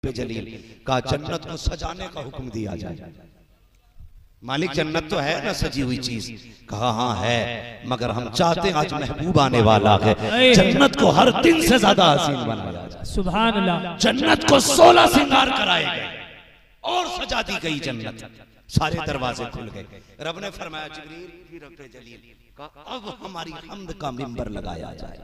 रब्बे जलील का जन्नत को सजाने का हुक्म दिया जाए। मालिक जन्नत तो है ना सजी हुई चीज, कहा हाँ है, मगर हम चाहते आज महबूब आने वाला है, जन्नत को हर दिन से ज्यादा हसीन बनाया जाए। सुभान अल्लाह। जन्नत को 16 श्रृंगार कराए गए और सजा दी गई जन्नत, सारे दरवाजे खुल गए। रब ने फरमाया जिब्रील रब्बे जलील का अब हमारी हम्द का मिंबर लगाया जाए।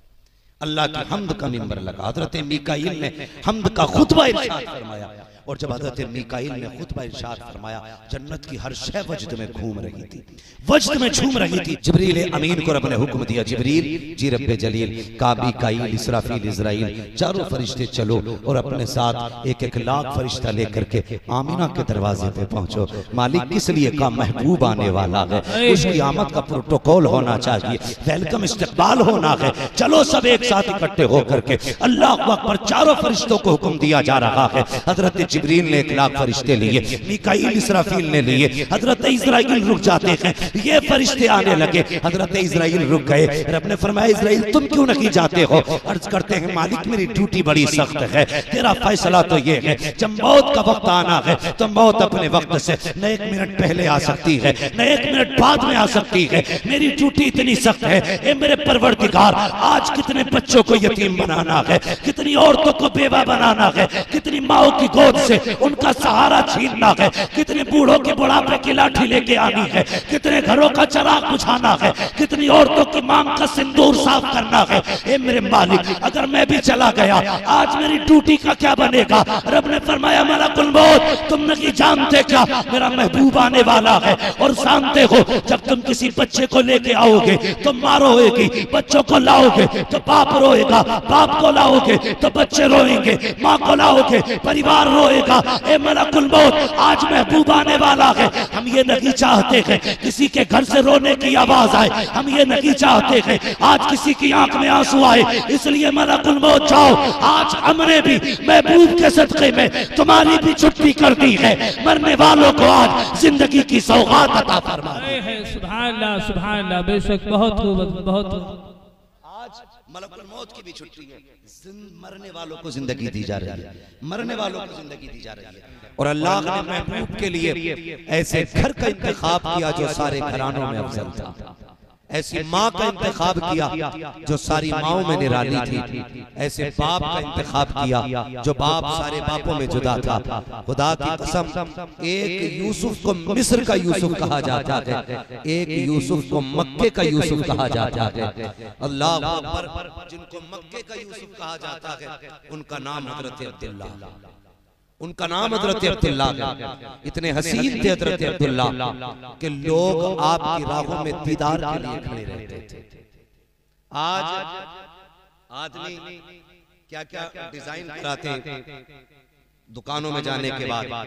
अल्लाह की हम्द का मिंबर लगा। हजरत मीकाईल ने हम्द का खुतबा इरशाद फरमाया, और जब हजरत मीकाईल ने खुतबा इरशाद फरमाया, जन्नत की हर शय वजद में घूम रही थी, वजद में झूम रही थी। जिब्रील अमीन को रब ने हुक्म दिया, जिब्रील जी रब्बे जलील का मीकाईल इसराफील इजराइल चारों फरिश्ते चलो और अपने साथ 1-1 लाख फरिश्ता लेकर के आमीना के दरवाजे पे पहुंचो। मालिक किस लिए का महबूब आने वाला है, उसकी आमद का प्रोटोकॉल होना चाहिए, वेलकम इस्तकबाल होना है। चलो सब एक साथ इकट्ठे होकर के अल्लाह अकबर, चारों फरिश्तों को हुक्म दिया जा रहा है। हजरत जिब्रील ने 1 लाख फरिश्ते लिए, मीकाईल इसराफील ने लिए, हजरत इजराइल रुक जाते हैं, ये फरिश्ते आने लगे, हजरत इजराइल रुक गए। रब ने फरमाया इजराइल तुम क्यों नहीं जाते हो? अर्ज करते हैं मालिक मेरी ड्यूटी बड़ी सख्त है, तेरा फैसला तो ये है जब मौत का वक्त आना है तो मौत अपने वक्त से न 1 मिनट पहले आ सकती है न 1 मिनट बाद में आ सकती है। मेरी ड्यूटी इतनी सख्त है, ए मेरे परवरदिगार, आज कितने बच्चों को यतीम बनाना है, कितनी औरतों को बेवा बनाना है, कितनी माओ की गोद से उनका सहारा छीनना है, कितने बूढ़ों के बुढ़ापे की लाठी लेके आनी है, कितने घरों का चराग बुझाना है, कितनी औरतों की मांग का सिंदूर साफ करना है। ए मेरे मालिक, अगर मैं भी चला गया आज मेरी ड्यूटी का क्या बनेगा? रब ने फरमाया मलकुल मौत तुम नहीं जानते क्या, मेरा महबूब आने वाला है, और जानते हो जब तुम किसी बच्चे को लेके आओगे तो माँ रोएगी, बच्चों को लाओगे तो बाप रोएगा, बाप को लाओगे तो बच्चे रोएंगे, माँ को लाओगे परिवार रोएगा। ए मलकुल मौत आज महबूब आने वाला है, हम ये नहीं चाहते हैं किसी के घर से रोने की आवाज आए, हम ये नहीं चाहते हैं आज किसी की आंख में आंसू आए, इसलिए मलकुल मौत जाओ, आज हमने भी महबूब के सदक़े में तुम्हारी भी छुट्टी कर दी है, मरने वालों को आज जिंदगी की सौगात अता फरमा। सुभान अल्लाह सुभान अल्लाह, बेशक बहुत खूब बहुत। आज मलकुल मौत की भी छुट्टी है, मरने वालों को जिंदगी दी जा रही है, मरने वालों को जिंदगी दी जा रही है। और अल्लाह ने महबूब के लिए ऐसे घर का इंतखाब किया जो सारे घरानों में अफजल था, ऐसी माँ का इंतखाब किया जो सारी माओं में निराली थी, ऐसे बाप का इंतखाब किया जो बाप सारे बापों में जुदा था। खुदा की कसम, एक यूसुफ को मिस्र का यूसुफ कहा जाता है, एक यूसुफ को मक्के का यूसुफ कहा जाता है। अल्लाह अकबर, जिनको मक्के का यूसुफ कहा जाता है उनका नाम हजरत अब्दुल्ला, उनका नाम हजरत अब्दुल्ला है। इतने हसीन थे हजरत अब्दुल्ला कि लोग आपकी राहों में दीदार के लिए खड़े रहते थे। आज आदमी क्या क्या डिजाइन कराते, दुकानों में जाने के बाद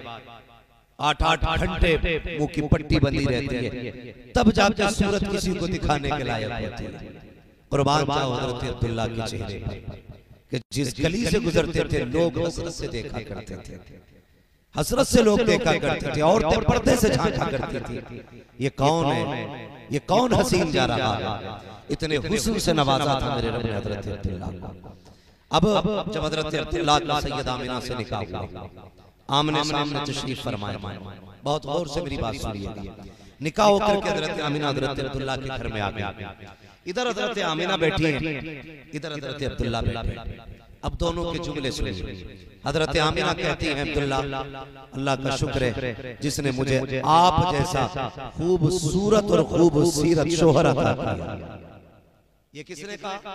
8-8 घंटे मुंह की पट्टी बंदी रहती है, तब जाकर सूरत किसी को दिखाने के लायक होती है। कुर्बान जाओ हजरत अब्दुल्ला के चेहरे पर कि जिस गली से गुजरते थे लोग हसरत से देखा करते थे, हसरत से लोग देखा करते थे, औरतें पर्दे से झांका करती थी, ये कौन है, ये कौन हसीन जा रहा है। इतने हुस्न से नवाजा था मेरे रब ने हजरत अब्दुल्ला को। अब जब हजरत अब्दुल्ला का सैयदा आमिना से निकाह हुआ, आमने सामने तशरीफ फरमाया, बहुत गौर से मेरी बात सुनिए। निकाह होकर के हजरत आमिना हजरत अब्दुल्ला के घर में आ गई। इधर हजरत आमिना बैठी हैं, इधर हजरत अब्दुल्ला बैठे। अब दोनों के जुमले सुनिए। हजरत आमिना कहती हैं अब्दुल्ला, अल्लाह का शुक्र है जिसने मुझे आप जैसा खूबसूरत और खूबसूरत शोहर अता किया। ये किसने कहा?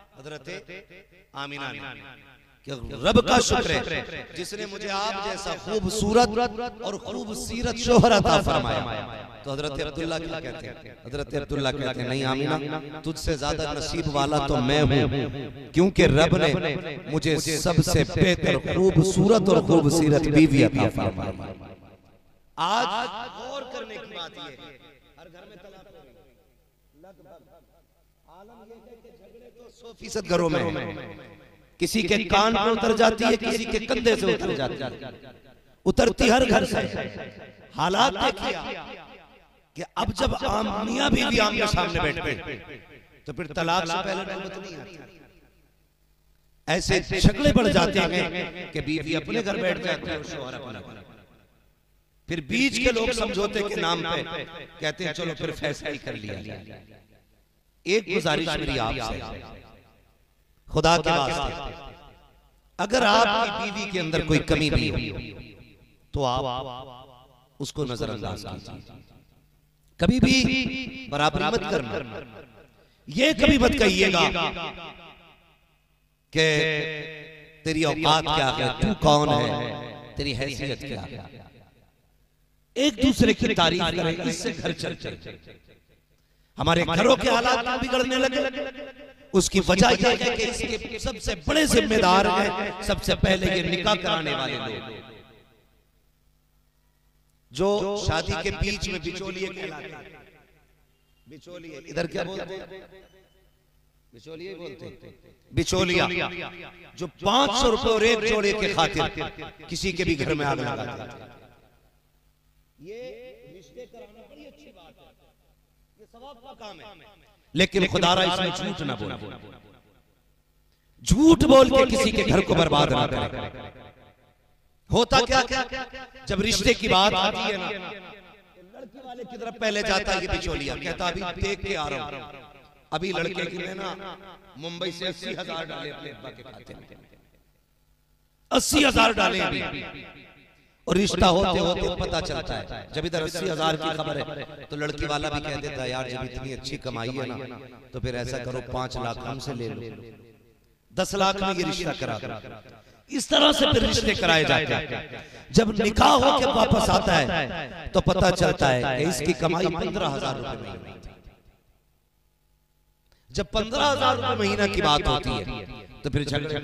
हजरत आमिना ने। कि रब का शुक्र है जिसने मुझे आप जैसा खूबसूरत और खूबसूरत शोहर अता फरमाया। तो हजरत अब्दुल्ला क्या कहते हैं? हजरत अब्दुल्ला कहते हैं नहीं आमिना, तुझसे ज्यादा नसीब वाला तो मैं हूँ, क्योंकि रब ने मुझे सबसे बेहतर खूबसूरत और खूबसूरत बीवी अता फरमाई। आज गौर करने की बात ये है, हर घर में तलाक हो रही है, लगभग आलम ये है कि झगड़े तो 100% घरों में है। किसी के कान पर उतर जाती है, किसी के कंधे से उतर जाती है, उतरती हर घर से। हालात देखिए कि अब जब आम मियां बीवी आमने सामने बैठते तो फिर तलाक से पहले नौबत नहीं आती। ऐसे झगड़े बढ़ जाते हैं कि बीवी अपने घर बैठ जाती है और शौहर अपने घर। फिर बीच के लोग समझौते के नाम पे कहते हैं चलो फिर फैसला ही कर लिया जाए। एक गुजारिश मेरी आपसे, खुदा के वास्ते, अगर आपकी बीवी के अंदर कोई कमी भी हो तो आप उसको नजरअंदाज कीजिए, कभी भी बराबरी मत करना। ये कभी मत कहिएगा कि तेरी औकात क्या है, तू कौन है, तेरी हैसियत क्या है। एक दूसरे की तारीफ करें, इससे घर चलते। हमारे घरों के हालात बिगड़ने लगे, उसकी वजह यह है कि इसके सबसे बड़े जिम्मेदार हैं सबसे पहले ये निकाह कराने वाले लोग, जो शादी के बीच में बिचौलिए कहलाते हैं। बिचौलिए इधर क्या बोलते हैं? बिचौलिए बोलते हैं। बिचौलिया जो 500 रुपए और एक जोड़े के खातिर किसी के भी घर में आग लगाते हैं। ये रिश्ते कराना बड़ी अच्छी बात है, ये सवाब का काम है, लेकिन खुदारा इसमें झूठ ना बोले, झूठ बोल के किसी के घर को बर्बाद ना करे। होता क्या जब रिश्ते की बात आती है ना, लड़के वाले की तरफ पहले जाता है ये बिचौलिया, कहता अभी देख के आ रहा हूं, अभी लड़के के लिए ना मुंबई से 80,000 डाले अपने अब्बा के खाते में, 80,000 डाले अभी। और रिश्ता होते होते पता चलता है, जब इधर 80,000 की खबर है तो लड़की वाला भी कह देता है यार जब इतनी अच्छी कमाई है ना तो फिर ऐसा करो 5 लाख हमसे ले लो, 10 लाख में ये रिश्ता करा दो। इस तरह से फिर रिश्ते कराए जाते हैं। जब निकाह होकर वापस आता है तो पता चलता है कि इसकी कमाई 15,000 रुपए महीना। जब 15,000 रुपए महीना की बात होती है तो फिर झगड़े।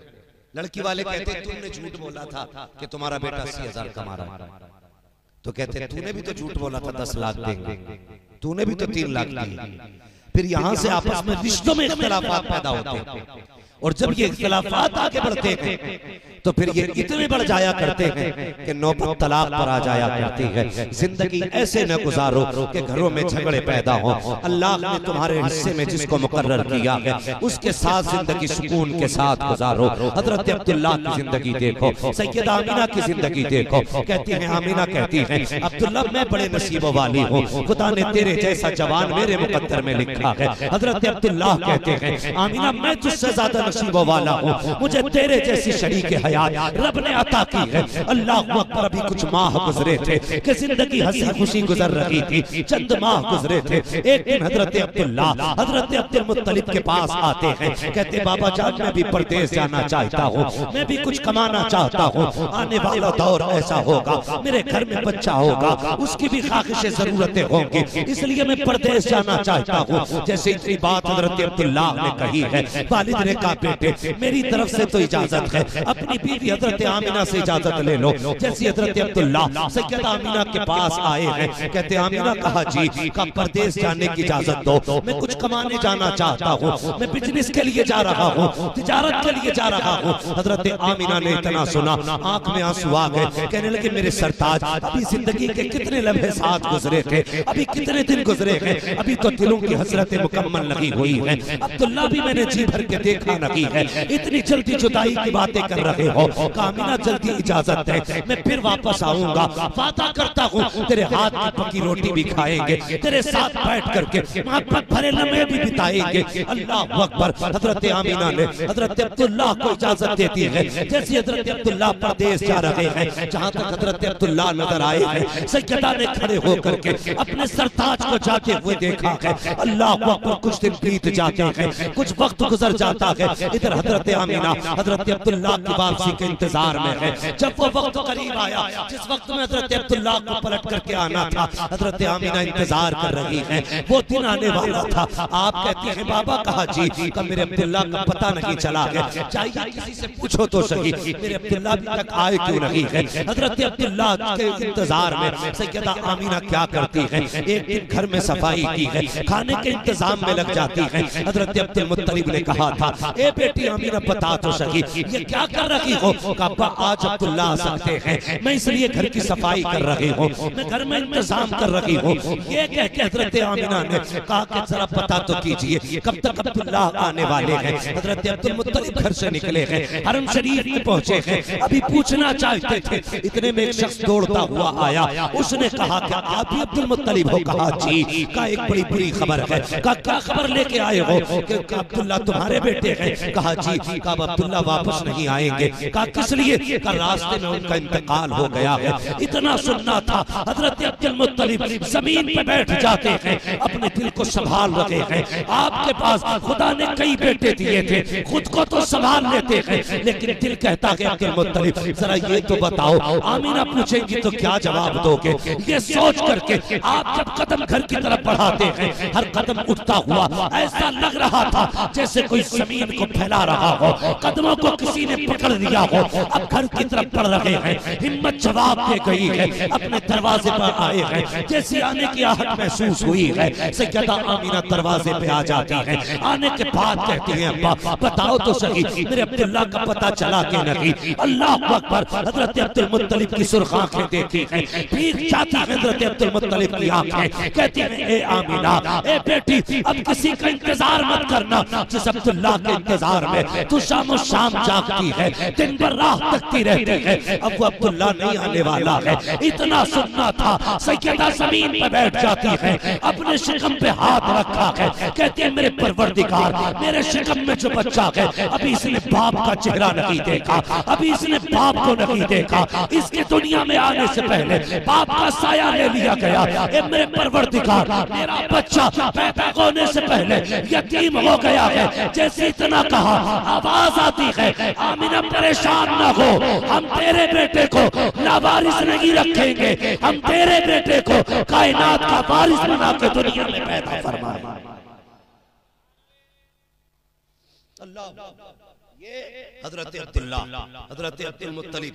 लड़की वाले कहते हैं तुमने झूठ बोला था कि तुम्हारा बेटा 80,000 कमा रहा है, तो कहते हैं तूने भी तो झूठ बोला था 10 लाख देंगे, तूने भी तो 3 लाख दिए। फिर यहां से आपस में रिश्तों में इख्तिलाफात पैदा होते हैं, और जब ये इख्तिलाफात आगे बढ़ते हैं तो फिर ये इतने बढ़ जाया करते हैं कि नौबत तलाक पर आ जाया करती है। जिंदगी ऐसे न गुजारो कि घरों में झगड़े पैदा हो। अल्लाह ने तुम्हारे हिस्से में जिसको मुकर्रर किया है उसके साथ जिंदगी सुकून के साथ गुजारो। हजरत अब्दुल्लाह की जिंदगी देखो, सैयदा आमिना की जिंदगी देखो। कहती है आमिना, कहती है अब्दुल्लाह मैं बड़े नसीबों वाली हूँ, खुदा ने तेरे जैसा जवान मेरे मुकद्दर में लिखा है। हजरत अब्दुल्लाह कहते हैं आमिना मैं तुझसे ज्यादा नसीबों वाला हूँ, मुझे तेरे जैसी शरीके हयात रब ने अता की है। अल्लाह अकबर। अभी कुछ माह गुजरे थे कि जिंदगी हंसी खुशी गुजर रही थी, चंद माह गुजरे थे। एक दिन हजरत अब्दुल्लाह हजरत अब्दुल मुत्तलिब के पास आते हैं, कहते बाबा जान मैं भी परदेश जाना चाहता हूँ, मैं भी कुछ कमाना चाहता हूँ, आने वाला दौर ऐसा होगा मेरे घर में बच्चा होगा, उसकी भी ख्वाहिशें जरूरतें होंगी, इसलिए मैं परदेश जाना चाहता हूँ। जैसे इतनी बात हजरत अब्दुल्लाह ने कही है, वालिद ने कहा बेटे मेरी तरफ से तो इजाजत है, अपनी बीवी हजरत आमिना से इजाजत ले लो। जैसे हजरत अब्दुल्लाह सैयदा आमिना के पास आए हैं, कहते आमिना कहा जी का परदेश जाने की इजाजत दो, मैं कुछ कमाने जाना चाहता हूँ, मैं बिजनेस के लिए जा रहा हूँ, तिजारत के लिए जा रहा हूँ। हजरत आमिना ने इतना सुना आंख में आंसू आ गए, कहने लगे मेरे सरताज अभी जिंदगी के कितने लम्हे साथ गुजरे थे, अभी कितने दिन गुजरे हैं, अभी तो दिलों की हसरतें मुकम्मल लगी हुई है। अब्दुल्लाह भी मैंने जी भर के देखा नहीं है, इतनी जल्दी जुदाई की बातें कर रहे हो। कामिना जल्दी इजाजत है, मैं फिर वापस आऊंगा, वादा करता हूँ तेरे हाथ की पकी रोटी भी खाएंगे, तेरे साथ बैठ करके मोहब्बत भरे लम्हे भी बिताएंगे। अल्लाह अकबर। हजरत आमिना ने हजरत अब्दुल्लाह को इजाजत देती है। जैसे हजरत अब्दुल्लाह परदेश जा रहे हैं, जहाँ तक हजरत अब्दुल्लाह नजर आए हैं, सैयदा ने खड़े होकर के अपने सरताज को जाते हुए देखा है। अल्लाह अकबर। कुछ दिन बीत जाते हैं, कुछ वक्त गुजर जाता है, इधर हजरत आमिना हजरत अब्दुल्लाह की वापसी के इंतजार में है। जब वो वक्त करीब आया जिस वक्त में हजरत अब्दुल्लाह को पलट करके आना था, हजरत आमिना इंतजार कर रही है, वो दिन आने वाला था। आप कहती हैं बाबा कहा जी का मेरे अब्दुल्लाह का पता नहीं चला है, चाहिए किसी से पूछो तो सही मेरे अब्दुल्लाह अभी तक आए क्यों नहीं है। हजरत अब्दुल्लाह के इंतजार में सैयदा आमिना क्या करती है, एक दिन घर में सफाई की है, खाने के इंतजाम में लग जाती है। हजरत अब्दुल मुत्तलिब ने कहा था ए बेटी आमिना बता तो सही ये क्या कर रही रही हो? अब्बा आज अब्दुल्ला आ सकते हैं, मैं इसलिए घर की सफाई कर रही हूँ, मैं घर में इंतजाम कर रही हूँ। ये कह के हजरत आमिना ने कहा कि जरा पता तो कीजिए कब तक अब्दुल्ला आने वाले हैं। हजरत अब्दुल मुत्तलिब घर से निकले हैं, हरम शरीफ में पहुंचे हैं, अभी पूछना चाहते थे, इतने में एक शख्स दौड़ता हुआ आया। उसने कहा कि आप ही अब्दुल मुत्तलिब हो? कहा जी। का एक बड़ी बुरी खबर है। का क्या खबर लेके आए हो? कि अब्दुल्ला तुम्हारे बेटे हैं? कहा जी। का अब्दुल्ला वापस नहीं आएंगे? का किस लिए? का रास्ते में उनका इंतकाल हो गया है। इतना सुनना था। हजरत अब्दुल मुत्तलिब जमीन पे बैठ जाते हैं, अपने दिल को संभाल रहे हैं। आपके पास खुदा ने कई बेटे दिए थे, खुद को तो संभाल लेते हैं, लेकिन दिल कहता है अब्दुल मुत्तलिब जरा ये तो बताओ। आमीना पूछेंगी तो क्या जवाब दोगे? ये सोच करके आप जब कदम घर की तरफ बढ़ाते हैं, हर कदम उठता हुआ ऐसा लग रहा था जैसे कोई जमीन को फैला रहा हो, कदमों को किसी ने पकड़ लिया हो। अब घर की तरफ बढ़ रहे हैं, हिम्मत जवाब दे गई है, अपने दरवाजे पर आए हैं। जैसे आने की आहट महसूस हुई है, सैयदा आमीना दरवाजे पे आ जाती है। आने के बाद कहती हैं अब्बा बताओ तो सही, मेरे अब्दुल्ला का पता चला कि नहीं? अल्लाह अकबर। हजरत अब्दुल मुत्तलिब की सुर्ख आंखें देखती हैं, भीग जाती है हजरत अब्दुल मुत्तलिब की आंखें। कहती हैं ए आमीना, ए बेटी, अब किसी का इंतजार मत करना। जिस अब्दुल्ला के इंतजार में तू शाम शाम जागती है, दिन भर रात तकती रहती है, अब वो अब्दुल्ला नहीं आने वाला है। इतना सुनना था। सैयदा जमीन पर बैठ जाती है, अपने शिकम पे हाथ रखा है, कहती है मेरे परवरदिगार, मेरे शिकम में जो बच्चा है अभी इसने बाप का चेहरा नहीं देखा, अभी इसने बाप को नहीं देखा, इसके दुनिया में आने से पहले बाप का साया ले लिया गया। ए मेरे परवरदिगार, मेरा बच्चा पैदा होने से पहले यतीम हो गया है। जैसे इतना कहा, आवाज आती है आमीना परेशान ना हो, हम तेरे बेटे को लावारिस नहीं रखेंगे, हम तेरे बेटे को कायनात का वारिस बना के दुनिया में पैदा फरमाएंगे। ये हजरत अब्दुल्ला, हजरत अब्दुल मुत्तलिब,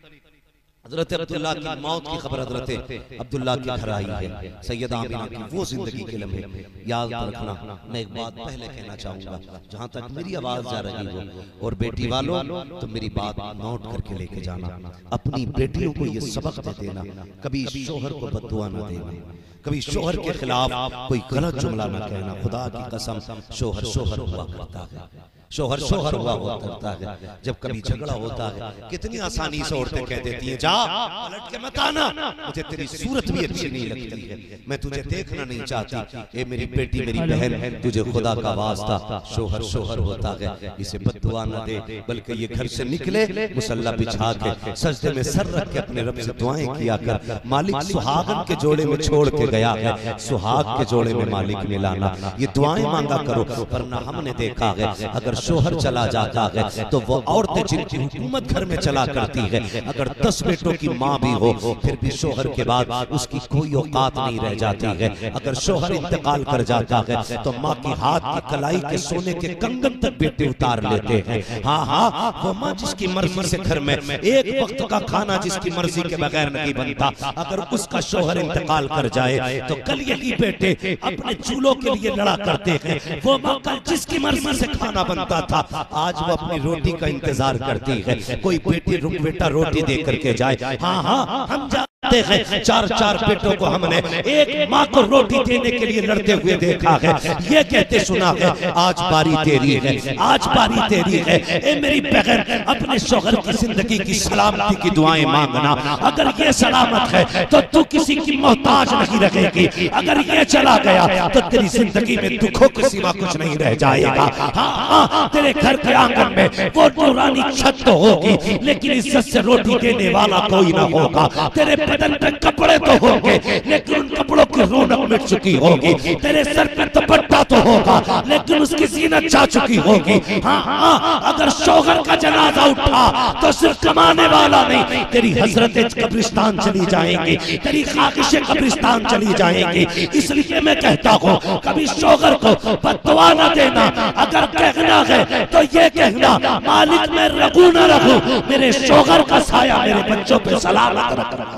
हजरत अब्दुल्ला की मौत की खबर हजरत अब्दुल्ला के घर आई है। सैयदा आमिना की वो जिंदगी के लम्हे याद रखना। मैं एक बात पहले कहना चाहूंगा, जहां तक मेरी आवाज जा रही हो, और बेटी वालों तो मेरी बात नोट करके लेके जाना। अपनी बेटियों को ये सबक दे देना, कभी शोहर को बद्दुआ न देना, कभी शोहर के खिलाफ कोई गलत जुमला न कहना। खुदा की कसम, शोहर शोहर हुआ करता है, शोहर शोहर हुआ करता है। जब कभी झगड़ा होता है, कितनी आसानी से औरतें कह देती हैं जा पलट के मत आना, मुझे तेरी सूरत भी अच्छी नहीं लगती है, मैं तुझे देखना नहीं चाहती। ए मेरी बेटी, मेरी बहन, तुझे खुदा का वास्ता, शोहर शोहर होता है, इसे बद्दुआ न दे, बल्कि ये घर से निकले मुसल्ला बिछा के सजदे में सर रख के अपने रब से दुआएं किया कर। मालिक सुहागन के जोड़े में छोड़ के गया है, सुहाग के जोड़े में मालिक ने लाना। ये दुआएं मांगा करो, वरना हमने देखा है अगर शोहर चला जाता है तो वो औरतें जिनकी हुकूमत घर में चला करती है, अगर 10 बेटों की माँ भी हो फिर भी शोहर के बाद उसकी कोई औकात नहीं रह जाती है। अगर शोहर इंतकाल कर जाता है तो माँ की हाथ की कलाई के सोने के कंगन तक बेटे उतार लेते हैं। हाँ हाँ, वो माँ जिसकी मर्जी से घर में एक वक्त का खाना जिसकी मर्जी के बगैर नहीं बनता, अगर उसका शोहर इंतकाल कर जाए तो कल यही बेटे अपने चूल्हों के लिए लड़ा करते हैं। वो माँ कल जिसकी मर्जी से खाना बनता था, आज वो अपनी रोटी का इंतजार करती है, कोई बेटा रोटी दे करके जाए। हाँ हाँ, हम जानते हैं 4 बेटों को हमने एक माँ को रोटी देने के लिए लड़ते हुए देखा है। ये कहते सुना है आज बारी तेरी है, आज बारी तेरी है। ए मेरी बहन, अपने शौहर की जिंदगी की सलामती की दुआएं मांगना। अगर ये सलामत है तो तू किसी की मोहताज नहीं रहेगी, अगर ये चला गया तो तेरी जिंदगी में दुखों की सिवा कुछ नहीं रह जाएगा। हाँ, तेरे घर के आंगन में वो नूरानी छत तो होगी, लेकिन इज्जत से रोटी देने वाला कोई ना होगा। तेरे बदन पे कपड़े तो होंगे, लेकिन उन कपड़ों की रौनक मिट चुकी होगी। तेरे सर पे दुपट्टा तो होगा, लेकिन उसकी जीनत जा चुकी होगी। हाँ, अगर शौहर का जनाजा उठा तो सिर्फ कमाने वाला नहीं, तेरी हजरतें कब्रिस्तान चली जाएंगी, तेरी ख्वाहिशें कब्रिस्तान चली जाएंगी। इसलिए मैं कहता हूँ कभी शौहर को बद्दुआ न देना। अगर कहना है तो ये कहना, मालिक मैं रखूं न रखूं, मेरे शौहर का साया मेरे बच्चों पे सलामत रखना।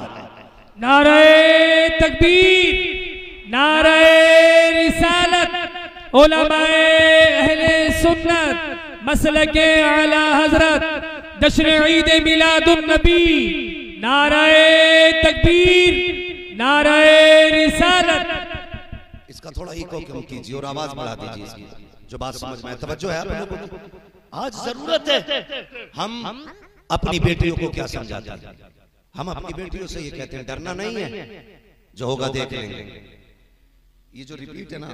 नारे तकबीर, नारे रिसालत, उलमाए अहले सुन्नत, मसलके आला हजरत जश्न ईद मिलादुन नबी, नाराए तकबीर, नाराए रिसालत। इसका थोड़ा इको कम कीजिए और आवाज बढ़ा दीजिए इसकी, जो बात समझ में आए। तवज्जो है आप लोगों की? आज जरूरत है हम अपनी बेटियों को क्या समझाते हैं। हम अपनी बेटियों से ये कहते हैं डरना नहीं है, जो होगा देख लेंगे। ये जो रिपीट है ना,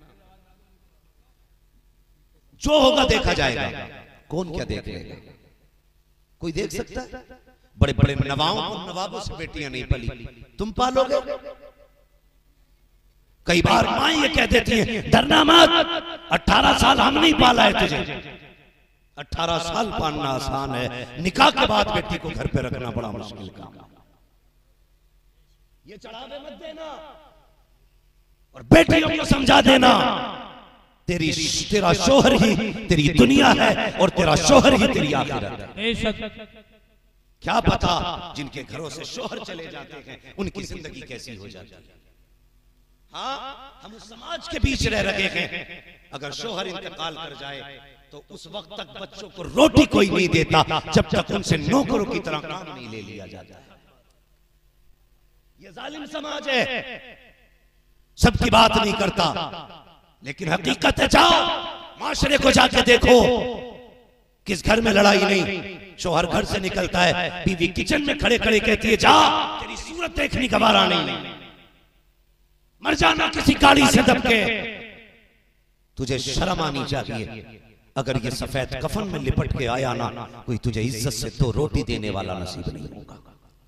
जो होगा देखा जाएगा। कौन क्या देख लेगा? कोई देख सकता है? बड़े बड़े नवाबों से बेटियां नहीं पली, तुम पालोगे? कई बार मां ये कह देती है डरना मत, 18 साल हम नहीं पाला है तुझे। 18 साल पालना आसान है, निकाह के बाद बेटी को घर पे रखना बड़ा मुश्किल काम। ये चढ़ावे मत देना और बेटियों को समझा देना तेरा शोहर ही तेरी दुनिया है और तेरा शोहर ही तेरी आखिरत है। क्या पता जिनके घरों से शोहर चले जाते हैं उनकी जिंदगी कैसी हो जाती है। हाँ, हम उस समाज के बीच रह रहे हैं, अगर शोहर इंतकाल कर जाए तो उस वक्त तक बच्चों को रोटी कोई नहीं देता जब तक उनसे नौकरों की तरह काम नहीं ले लिया जाता है। ये जालिम समाज है, सबकी बात नहीं करता, लेकिन हकीकत है। जाओ माशरे को जाके देखो, किस घर में लड़ाई नहीं। शोहर घर से निकलता है, बीवी किचन में खड़े खड़े कहती है जा तेरी सूरत देखने का बारा नहीं, मर जाना किसी गाड़ी से दबके। तुझे शर्म आनी चाहिए। अगर ये सफेद कफन में लिपट के आया ना, कोई तुझे इज्जत से दो रोटी देने वाला नसीब नहीं होगा।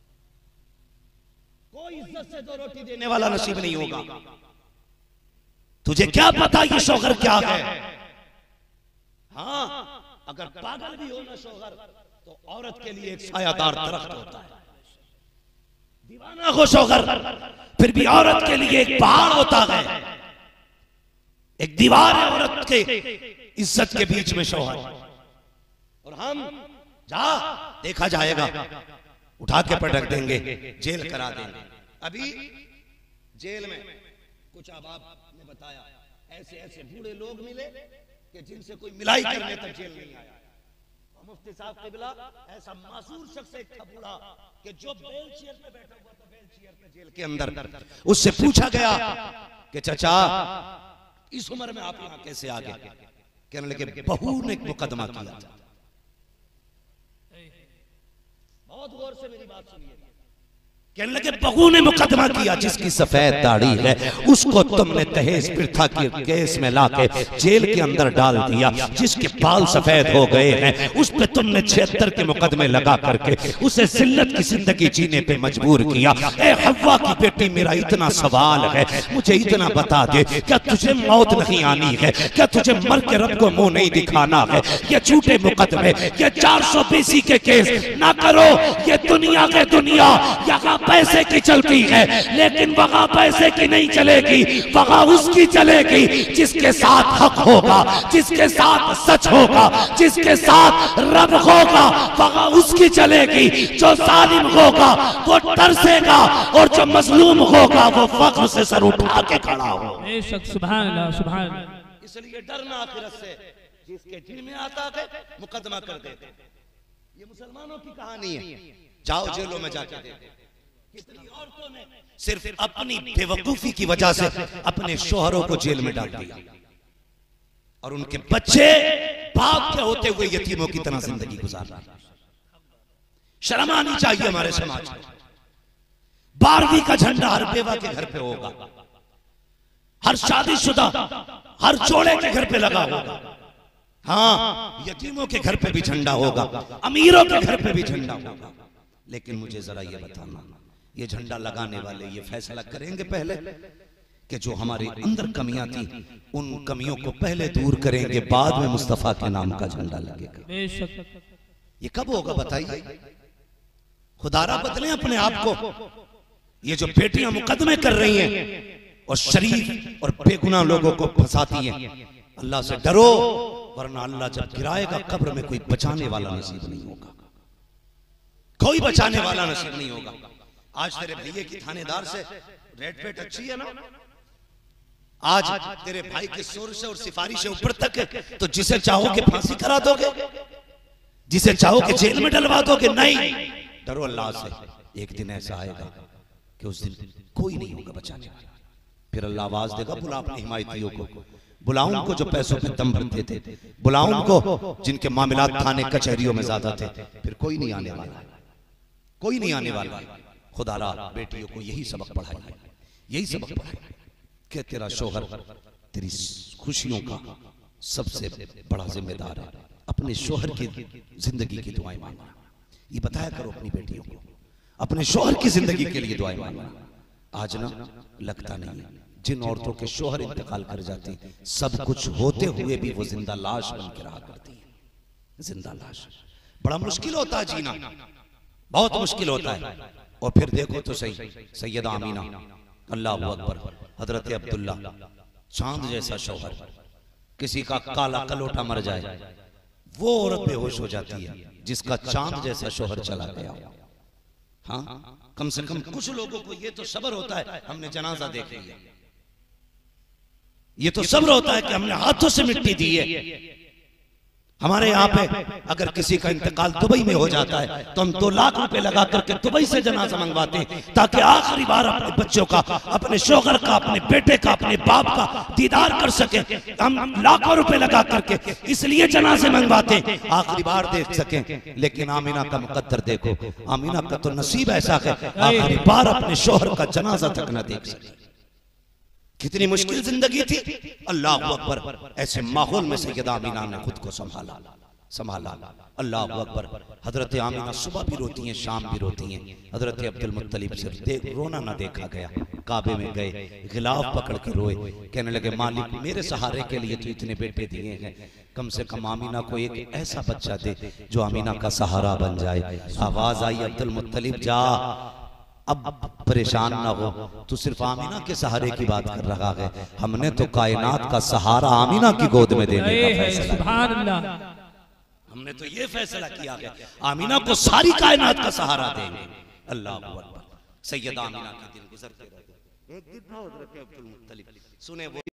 कोई इज्जत से दो रोटी देने वाला नसीब नहीं होगा। तुझे क्या पता ये शोहर क्या है? हाँ, अगर पागल भी हो ना शोहर, तो औरत के लिए एक सायादार दरख्त होता है। दीवाना हो शोहर, फिर भी औरत के लिए एक पहाड़ होता है, एक दीवार है औरत के इज्जत के बीच में शोहर। और हम जा देखा जाएगा, उठा के पटक देंगे, जेल करा देंगे। अभी जेल में कुछ अहबाब ने बताया ऐसे ऐसे बूढ़े लोग मिले कि जिनसे कोई मिलाई करने तक जेल नहीं आया। मुफ्ती साहब क़िबला ऐसा मासूर शख्स एक था बूढ़ा कि जो बेल चेयर पे बैठा हुआ था, बेल चेयर पे जेल के अंदर, उससे पूछा गया कि चाचा इस उम्र में आप यहाँ कैसे आ गए? कहने लगे बहू ने एक मुकदमा किया था। बहुत गौर से मेरी बात सुनिए। कहने लगे बहू ने मुकदमा किया, जिसकी सफेद दाढ़ी है उसको तुमने दहेज प्रथा के केस में लाके जेल के अंदर डाल दिया। जिसके बाल सफेद हो गए हैं उस पे तुमने 76 के मुकदमे लगा करके उसे जिल्लत की जिंदगी जीने पे मजबूर किया। ए हव्वा की बेटी, मेरा इतना सवाल है, मुझे इतना बता दे, क्या तुझे मौत नहीं आनी है? क्या तुझे मर के रब को मुंह नहीं दिखाना है? ये झूठे मुकदमे, ये 420 के केस ना करो। ये दुनिया के दुनिया यहाँ पैसे की चलती है, लेकिन वहां पैसे की नहीं चलेगी, वहां उसकी चलेगी जिसके साथ हक होगा, जिसके साथ सच होगा, जिसके साथ रब होगा, वहां उसकी चलेगी। जो जालिम होगा वो तरसेगा और जो मजलूम होगा वो फख्र से सर उठा के खड़ा हो। बेशक, सुभान अल्लाह, सुभान अल्लाह। इसलिए डरना आखिरत से, जिसके दिल में आता है मुकदमा कर देते। ये मुसलमानों की कहानी है। जाओ जेलों में जाके देखो, कितनी औरतों ने सिर्फ अपनी बेवकूफी की वजह से अपने शोहरों को जेल में डाल दिया और उनके बच्चे बाप के होते हुए यतीमों की तरह जिंदगी गुजार रहे। शर्म आनी चाहिए हमारे समाज में। 12वीं का झंडा हर बेवा के घर पे होगा, हर शादीशुदा, हर जोड़े के घर पे लगा होगा। हाँ, यतीमों के घर पे भी झंडा होगा, अमीरों के घर पे भी झंडा होगा। लेकिन मुझे जरा ये बताना, ये झंडा लगाने वाले ये फैसला करेंगे पहले कि जो हमारे अंदर कमियां थी उन कमियों को पहले दूर करेंगे, बाद में मुस्तफा के नाम का झंडा लगेगा। ये कब होगा बताइए? खुदारा बदलें अपने आप को। ये जो बेटियां मुकदमे कर रही हैं और शरीफ और बेगुनाह लोगों को फंसाती हैं, अल्लाह से डरो, वरना अल्लाह जब गिराएगा कब्र में कोई बचाने वाला नसीब नहीं होगा, कोई बचाने वाला नसीब नहीं होगा। आज तेरे भैये की थानेदार से रेट पेट अच्छी है ना, आज तेरे भाई के शोर से और सिफारिश से ऊपर तक है, तो जिसे चाहोगे फांसी करा दोगे। जिसे चाहो कि जेल में डलवा दोगे, नहीं, डरो अल्लाह से। एक दिन ऐसा आएगा कि उस दिन कोई नहीं होगा बचाने वाला। फिर अल्लाह आवाज देगा, बुला अपने हिमायतियों को, बुलाओ उनको जो पैसों पे दम भरते थे, बुलाओ उनको जिनके मामलात थाने कचहरियों में ज्यादा थे। फिर कोई नहीं आने वाला, कोई नहीं आने वाला। खुदारा बेटियों को यही सबक पढ़ाइए, यही सबक पढ़ाइए कि तेरा शोहर तेरी खुशियों का सबसे बड़ा जिम्मेदार है। अपने शोहर की जिंदगी की दुआएं मांगना, ये बताया करो अपनी बेटियों को, अपने शोहर की जिंदगी के लिए दुआएं मांगना। आज ना लगता नहीं है, जिन औरतों के शोहर इंतकाल कर जाते हैं, सब कुछ होते हुए भी वो जिंदा लाश बन के रहा करती है। जिंदा लाश बड़ा मुश्किल होता है जीना, बहुत मुश्किल होता है। और फिर देखो तो सही, सैयदा आमीना, अल्लाह अकबर, हजरत अब्दुल्ला, चांद जैसा शौहर, किसी का काला कलोटा मर जाए, वो औरत बेहोश हो जाती है जिसका चांद जैसा शौहर चला गया। हाँ, कम से कम कुछ लोगों को ये तो सब्र होता है, हमने जनाजा देख लिया, ये तो सब्र होता है कि हमने हाथों से मिट्टी दी है। हमारे यहाँ पे अगर किसी का इंतकाल दुबई में हो जाता है तो हम 2 लाख रुपए लगा करके दुबई से जनाजा मंगवाते हैं, ताकि आखिरी बार अपने बच्चों का, अपने शौहर का, अपने बेटे का, अपने बाप का दीदार कर सके। हम लाखों रुपए लगा करके इसलिए जनाजे मंगवाते हैं, आखिरी बार देख सकें। लेकिन आमीना का मुकद्दर देखो, आमीना का तो नसीब ऐसा है आखिरी बार अपने शौहर का जनाजा तक न देख सके। कितनी मुश्किल जिंदगी थी, अल्लाह अकबर। ऐसे माहौल में सैयदा आमीना ने खुद को संभाला। अल्लाह अकबर। हजरत आमीना सुबह भी रोती हैं, शाम भी रोती हैं। हजरत अब्दुल मुत्तलिब से रोना ना देखा गया। काबे में गए, गिलाफ पकड़ के रोए, कहने लगे, मालिक मेरे सहारे के लिए तो इतने बेटे दिए हैं, कम से कम आमीना को एक ऐसा बच्चा दे जो आमीना का सहारा बन जाए। आवाज आई, अब्दुल मुत्तलिब जा, अब परेशान ना हो, तू सिर्फ आमीना के सहारे की बात कर रहा है, हमने तो कायनात का सहारा आमीना की गोद में देने का फैसला किया। हमने तो ये फैसला किया है आमीना को सारी कायनात का सहारा देंगे। अल्लाह अकबर। सैयदा आमीना के दिन गुजरते रहे। एक दिन हजरत अब्दुल मुत्तलिब सुने वो